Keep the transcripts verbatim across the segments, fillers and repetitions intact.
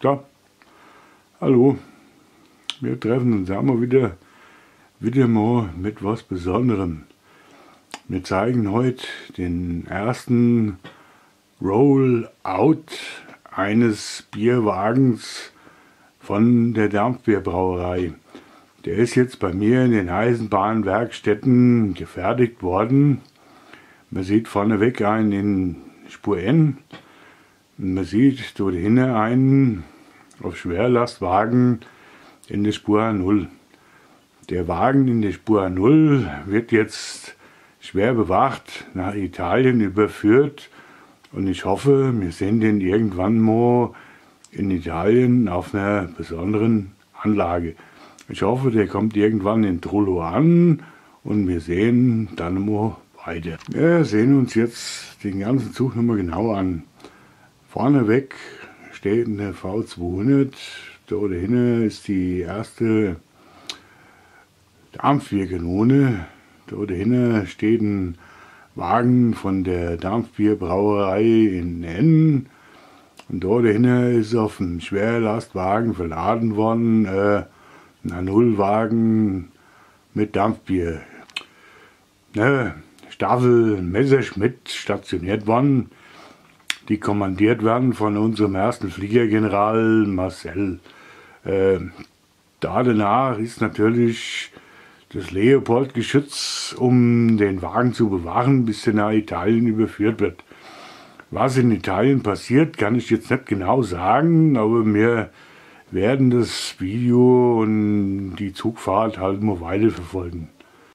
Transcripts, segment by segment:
So, hallo, wir treffen uns einmal wieder, wieder mal mit was Besonderem. Wir zeigen heute den ersten Rollout eines Bierwagens von der Dampfbierbrauerei. Der ist jetzt bei mir in den Eisenbahnwerkstätten gefertigt worden. Man sieht vorneweg einen in Spur N. Und man sieht dort hinten einen auf Schwerlastwagen in der Spur null. Der Wagen in der Spur null wird jetzt schwer bewacht nach Italien überführt. Und ich hoffe, wir sehen den irgendwann mal in Italien auf einer besonderen Anlage. Ich hoffe, der kommt irgendwann in Trullo an und wir sehen dann mal weiter. Wir sehen uns jetzt den ganzen Zug nochmal genau an. Vorneweg steht eine V zweihundert. Da hinten ist die erste Dampfbierkanone. Da hinten steht ein Wagen von der Dampfbierbrauerei in N. Und dort hinten ist auf einem Schwerlastwagen verladen worden äh, ein A null Wagen mit Dampfbier. Ne, Staffel Messerschmitt stationiert worden, die kommandiert werden von unserem ersten Fliegergeneral Marcel. Äh, da danach ist natürlich das Leopold-Geschütz, um den Wagen zu bewahren, bis er nach Italien überführt wird. Was in Italien passiert, kann ich jetzt nicht genau sagen, aber wir werden das Video und die Zugfahrt halt mal weiterverfolgen.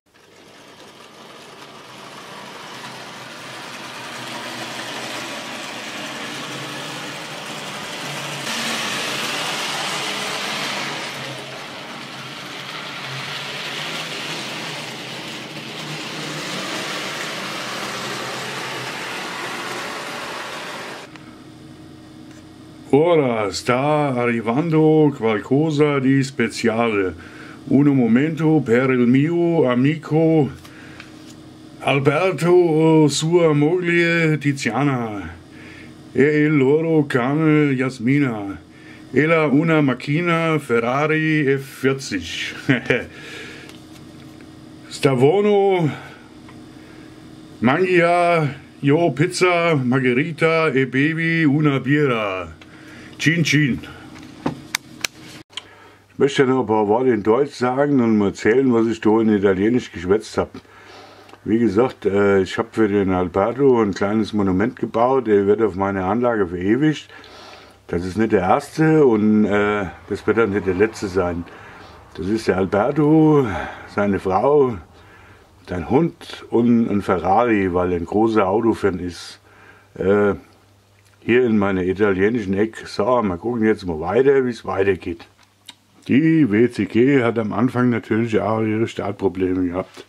Ora sta arrivando qualcosa di speciale. Un momento per il mio amico Alberto e sua moglie Tiziana e il loro cane Jasmina. Ella una macchina Ferrari F vierzig. Stavono mangia io pizza margherita e bevi una birra. Cin Cin. Ich möchte noch ein paar Worte in Deutsch sagen und mal erzählen, was ich da in Italienisch geschwätzt habe. Wie gesagt, ich habe für den Alberto ein kleines Monument gebaut, der wird auf meiner Anlage verewigt. Das ist nicht der erste und äh, das wird dann nicht der letzte sein. Das ist der Alberto, seine Frau, sein Hund und ein Ferrari, weil er ein großer Autofan ist. Äh, Hier in meiner italienischen Ecke. So, mal gucken jetzt mal weiter, wie es weitergeht. Die W C G hat am Anfang natürlich auch ihre Startprobleme gehabt.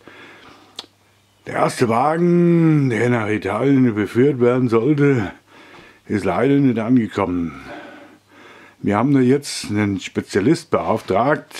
Der erste Wagen, der nach Italien überführt werden sollte, ist leider nicht angekommen. Wir haben da jetzt einen Spezialist beauftragt,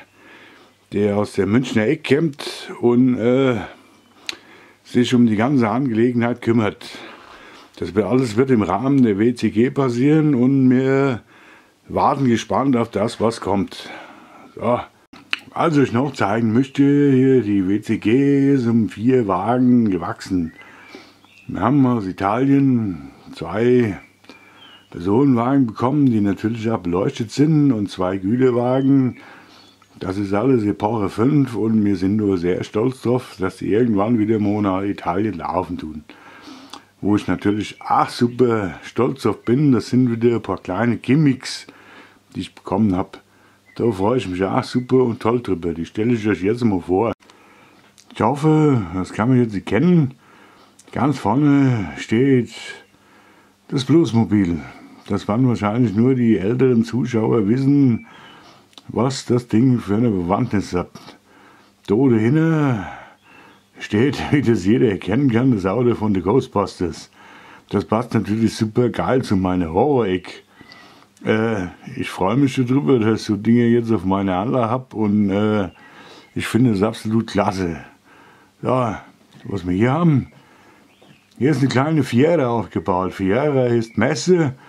der aus der Münchner Ecke kommt und äh, sich um die ganze Angelegenheit kümmert. Das alles wird im Rahmen der W C G passieren und wir warten gespannt auf das, was kommt. So. Also ich noch zeigen möchte, hier die W C G ist um vier Wagen gewachsen. Wir haben aus Italien zwei Personenwagen bekommen, die natürlich auch beleuchtet sind und zwei Güterwagen. Das ist alles Epoche fünf und wir sind nur sehr stolz drauf, dass die irgendwann wieder mal nach Italien laufen tun. Wo ich natürlich auch super stolz auf bin, das sind wieder ein paar kleine Gimmicks, die ich bekommen habe. Da freue ich mich auch super und toll drüber. Die stelle ich euch jetzt mal vor. Ich hoffe, das kann man jetzt erkennen. Ganz vorne steht das Bluesmobil. Das werden wahrscheinlich nur die älteren Zuschauer wissen, was das Ding für eine Bewandtnis hat. Da dahinter steht, wie das jeder erkennen kann, das Auto von den Ghostbusters. Das passt natürlich super geil zu meiner Horror-Ecke. Äh, ich freue mich darüber, dass ich so Dinge jetzt auf meiner Anlage habe und äh, ich finde es absolut klasse. Ja, was wir hier haben, hier ist eine kleine Fiera aufgebaut. Fiera ist Messe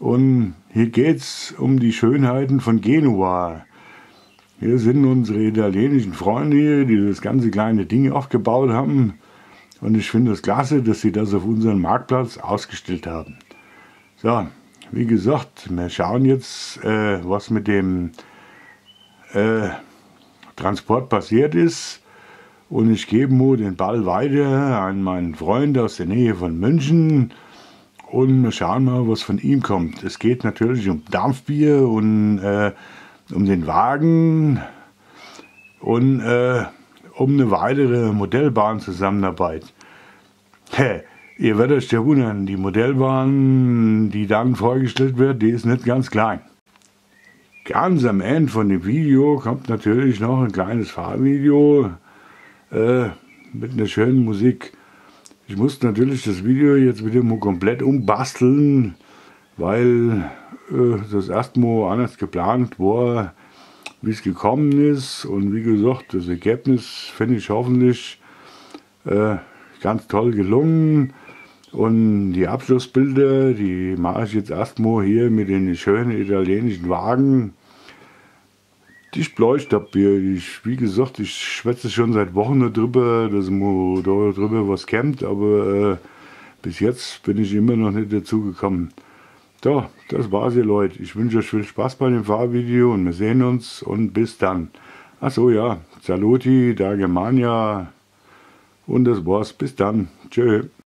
Und hier geht es um die Schönheiten von Genua. Hier sind unsere italienischen Freunde hier, die das ganze kleine Ding aufgebaut haben. Und ich finde es klasse, dass sie das auf unserem Marktplatz ausgestellt haben. So, wie gesagt, wir schauen jetzt, äh, was mit dem äh, Transport passiert ist. Und ich gebe nur den Ball weiter an meinen Freund aus der Nähe von München. Und wir schauen mal, was von ihm kommt. Es geht natürlich um Dampfbier und äh, um den Wagen und äh, um eine weitere Modellbahnzusammenarbeit. Hä, ihr werdet euch ja wundern, die Modellbahn, die dann vorgestellt wird, die ist nicht ganz klein. Ganz am Ende von dem Video kommt natürlich noch ein kleines Fahrvideo äh, mit einer schönen Musik. Ich musste natürlich das Video jetzt wieder mal komplett umbasteln, weil äh, das erstmal anders geplant war, wie es gekommen ist. Und wie gesagt, das Ergebnis finde ich hoffentlich äh, ganz toll gelungen. Und die Abschlussbilder, die mache ich jetzt erstmal hier mit den schönen italienischen Wagen, die ich beleuchtet habe hier. Ich, wie gesagt, ich schwätze schon seit Wochen darüber, dass man darüber was kennt, aber äh, bis jetzt bin ich immer noch nicht dazu gekommen. So, das war's hier, Leute. Ich wünsche euch viel Spaß bei dem Fahrvideo und wir sehen uns und bis dann. Achso, ja, Saluti, da Germania und das war's. Bis dann. Tschö.